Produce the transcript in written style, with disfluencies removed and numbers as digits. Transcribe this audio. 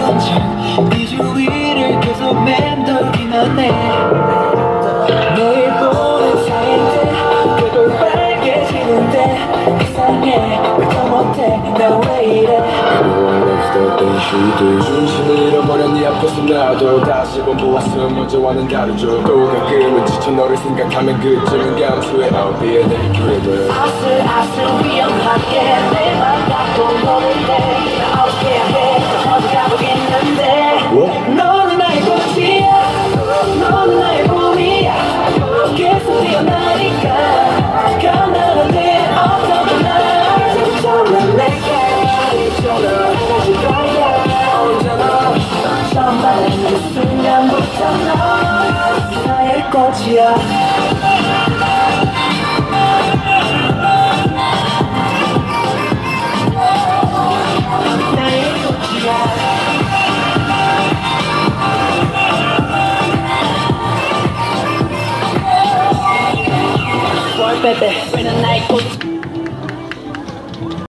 건지 네 주위를 계속 맴돌기만 해 매일 보는 사이인데 계속 빨개지는데 이상해 왜 더 못해 나 왜 이래 중심을 잃어버려 네 앞에서 나도 다시 번 보았음 어제와는 다르죠 또 가끔은 지쳐 너를 생각하면 그쯤은 감수해 I'll be a day 그래도 아슬아슬 위험하게 내 맘 갖고 노는 데나 어떻게 해야 돼 어디 가고 있는데 너는 나의 꽃이야 너는 나의 봄이야 계속 뛰어나니까 가난한 데 없던 날 정말 내게 있잖아 다시 가야 언제나 처음 만난 그 순간부터 너 나의 꽃이야 Baby, when the night goes